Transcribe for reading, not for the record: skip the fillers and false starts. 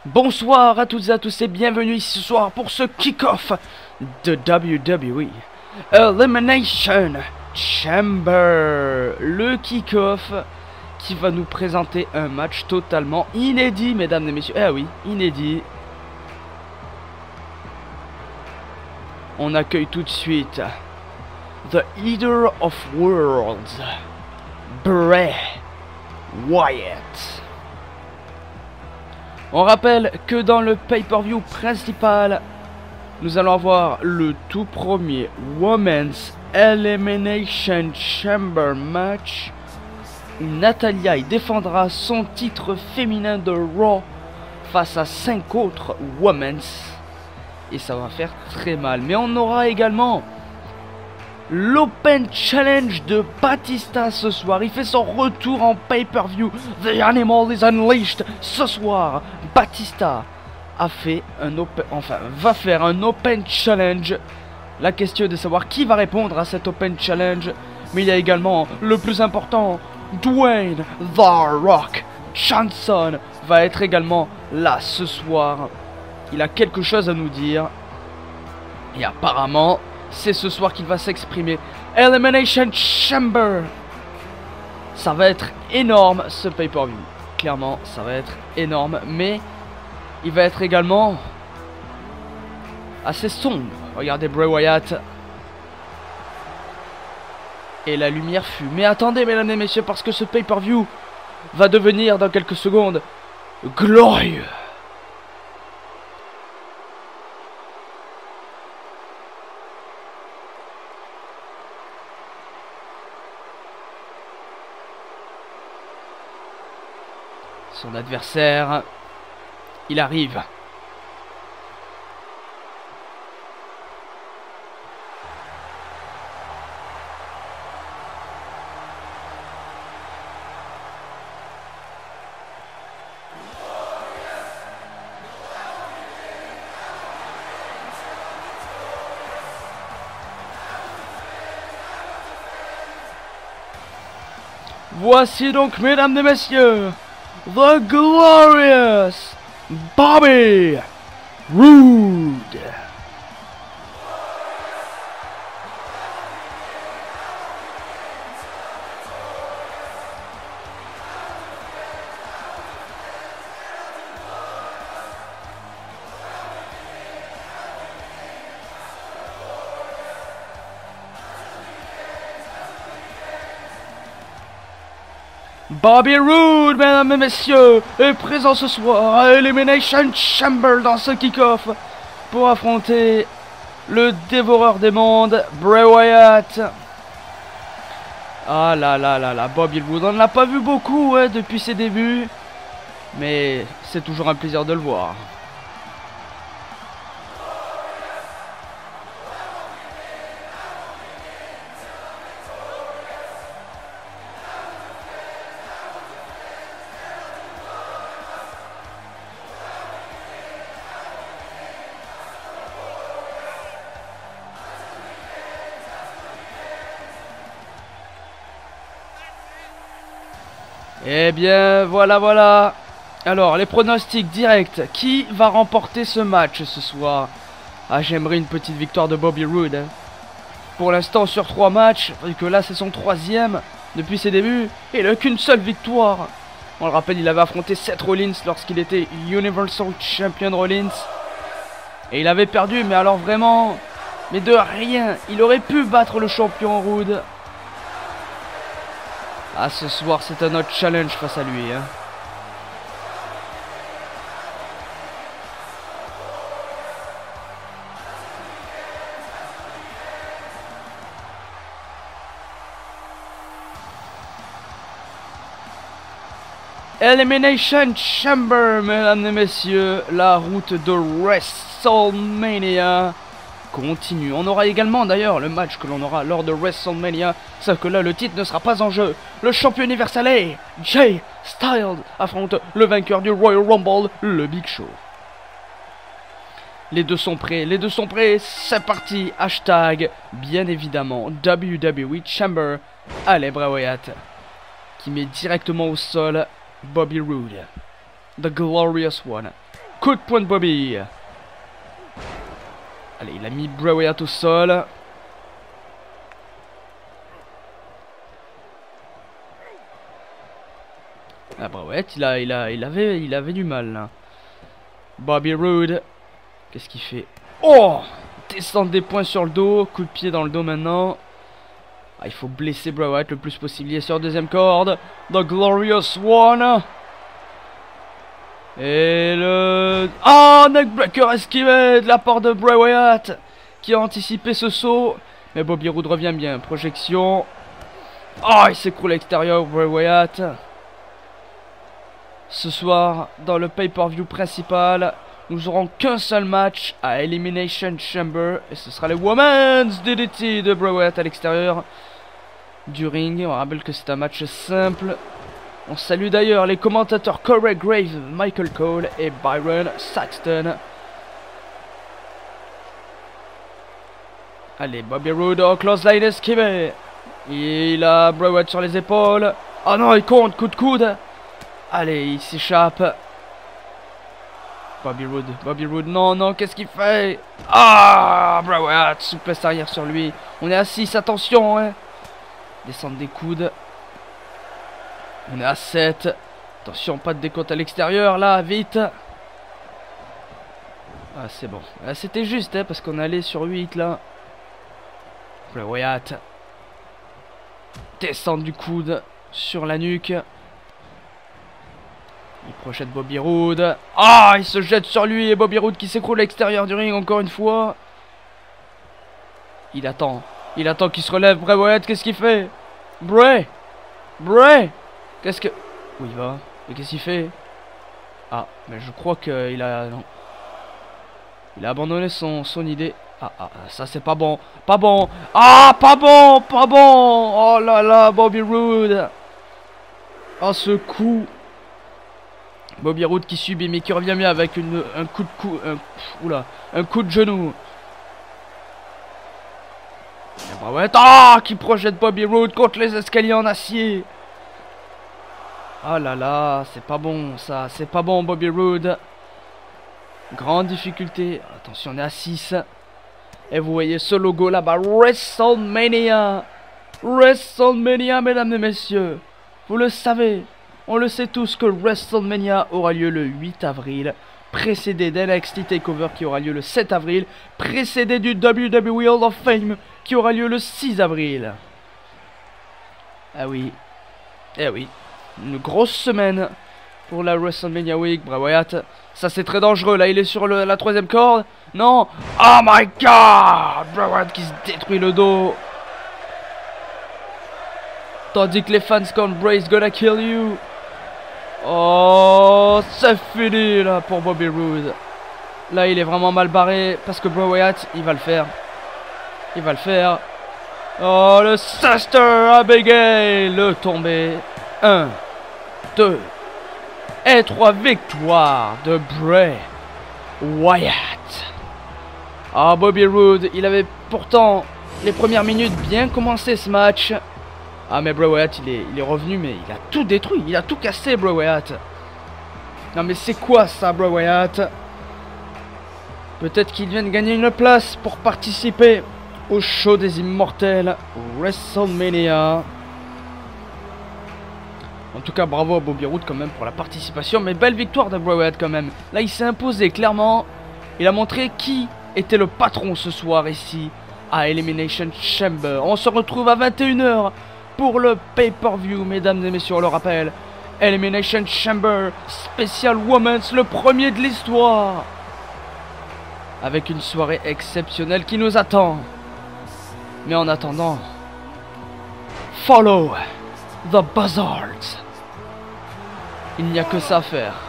Bonsoir à toutes et à tous et bienvenue ici ce soir pour ce kick-off de WWE Elimination Chamber. Le kick-off qui va nous présenter un match totalement inédit, mesdames et messieurs. Eh oui, inédit. On accueille tout de suite The Eater of Worlds, Bray Wyatt. On rappelle que dans le pay-per-view principal, nous allons avoir le tout premier Women's Elimination Chamber match où Natalya y défendra son titre féminin de Raw face à 5 autres Women's. Et ça va faire très mal. Mais on aura également l'Open Challenge de Batista ce soir. Il fait son retour en pay-per-view. The Animal is Unleashed. Ce soir, Batista a fait un va faire un Open Challenge. La question est de savoir qui va répondre à cet Open Challenge. Mais il y a également le plus important, Dwayne The Rock Johnson va être également là ce soir. Il a quelque chose à nous dire. Et apparemment, c'est ce soir qu'il va s'exprimer. Elimination Chamber. Ça va être énorme ce pay-per-view. Clairement, ça va être énorme. Mais il va être également assez sombre. Regardez Bray Wyatt. Et la lumière fume. Mais attendez, mesdames et messieurs, parce que ce pay-per-view va devenir dans quelques secondes glorieux. Son adversaire, il arrive. Voici donc, mesdames et messieurs, The Glorious Bobby Roode. Bobby Roode, mesdames et messieurs, est présent ce soir à Elimination Chamber dans ce kick-off pour affronter le dévoreur des mondes, Bray Wyatt. Ah là là là là, Bobby Roode, on ne l'a pas vu beaucoup depuis ses débuts, mais c'est toujours un plaisir de le voir. Eh bien, voilà. Alors, les pronostics directs. Qui va remporter ce match ce soir? Ah, j'aimerais une petite victoire de Bobby Roode. Pour l'instant, sur 3 matchs, vu que là, c'est son 3e depuis ses débuts, et il n'a qu'une seule victoire. On le rappelle, il avait affronté Seth Rollins lorsqu'il était Universal Champion Rollins. Et il avait perdu, mais alors vraiment, mais de rien. Il aurait pu battre le champion Roode. Ah, ce soir, c'est un autre challenge face à lui. Elimination Chamber, mesdames et messieurs, la route de WrestleMania continue. On aura également d'ailleurs le match que l'on aura lors de WrestleMania, sauf que là le titre ne sera pas en jeu. Le champion universel est Jay Styles affronte le vainqueur du Royal Rumble, le Big Show. Les deux sont prêts, c'est parti. Hashtag, bien évidemment, WWE Chamber. Allez, Bray Wyatt, qui met directement au sol Bobby Roode. The Glorious One coup de poing de Bobby. Allez, il a mis Bray Wyatt au sol. Ah, Bray Wyatt, il avait du mal là. Bobby Roode, qu'est-ce qu'il fait? Oh! Descendre des points sur le dos, coup de pied dans le dos maintenant. Ah, il faut blesser Bray Wyatt le plus possible. Il est sur deuxième corde. The Glorious One. Et le... Oh, neckbreaker esquivé de la part de Bray Wyatt, qui a anticipé ce saut. Mais Bobby Roode revient bien. Projection. Oh, il s'écroule à l'extérieur, Bray Wyatt. Ce soir, dans le pay-per-view principal, nous aurons qu'un seul match à Elimination Chamber. Et ce sera le Women's DDT de Bray Wyatt à l'extérieur du ring. On rappelle que c'est un match simple. On salue d'ailleurs les commentateurs Corey Graves, Michael Cole et Byron Saxton. Allez, Bobby Roode en close line esquivé. Il a Bray Wyatt sur les épaules. Oh non, il compte, coup de coude. Allez, il s'échappe. Bobby Roode, non, non, qu'est-ce qu'il fait? Ah, Bray Wyatt, souplesse arrière sur lui. On est à 6, attention, hein. Descendre des coudes. On est à 7. Attention, pas de décompte à l'extérieur, là, vite. Ah, c'est bon. C'était juste, hein, parce qu'on allait sur 8, là. Bray Wyatt. Descendre du coude sur la nuque. Il projette Bobby Roode. Ah, il se jette sur lui et Bobby Roode qui s'écroule à l'extérieur du ring encore une fois. Il attend qu'il se relève. Bray Wyatt, qu'est-ce qu'il fait? Bray, qu'est-ce que... Où il va? Mais qu'est-ce qu'il fait? Ah, mais je crois qu'il a... Non. Il a abandonné son idée. Ah, ça c'est pas bon. Pas bon. Ah, pas bon. Oh là là, Bobby Roode. Ah, ce coup. Bobby Roode qui subit mais qui revient bien avec un coup de genou. Bray Wyatt, qui projette Bobby Roode contre les escaliers en acier. Ah là là, c'est pas bon ça, c'est pas bon Bobby Roode. Grande difficulté. Attention, on est à 6. Et vous voyez ce logo là-bas, WrestleMania. WrestleMania, mesdames et messieurs. Vous le savez. On le sait tous que WrestleMania aura lieu le 8 avril, précédé d'NXT TakeOver qui aura lieu le 7 avril, précédé du WWE Hall of Fame qui aura lieu le 6 avril. Ah oui, eh oui, une grosse semaine pour la WrestleMania Week. Bray Wyatt, ça c'est très dangereux, là il est sur la troisième corde. Non, oh my god, Bray Wyatt qui se détruit le dos. Tandis que les fans comme Bray's gonna kill you. Oh, c'est fini là pour Bobby Roode. Là il est vraiment mal barré parce que Bray Wyatt il va le faire. Oh, le Sister Abigail, le tombé. 1, 2 et 3 victoires de Bray Wyatt. Ah, Bobby Roode, il avait pourtant les premières minutes bien commencé ce match. Ah, mais Bray Wyatt il est revenu, mais il a tout détruit, il a tout cassé Bray Wyatt. Non mais c'est quoi ça Bray Wyatt? Peut-être qu'il vient de gagner une place pour participer au show des immortels WrestleMania. En tout cas bravo à Bobby Roode quand même pour la participation. Mais belle victoire de Bray Wyatt quand même. Là il s'est imposé clairement. Il a montré qui était le patron ce soir ici à Elimination Chamber. On se retrouve à 21 h pour le pay-per-view, mesdames et messieurs, on le rappelle. Elimination Chamber Special Women's, le premier de l'histoire. Avec une soirée exceptionnelle qui nous attend. Mais en attendant, follow the Buzzards. Il n'y a que ça à faire.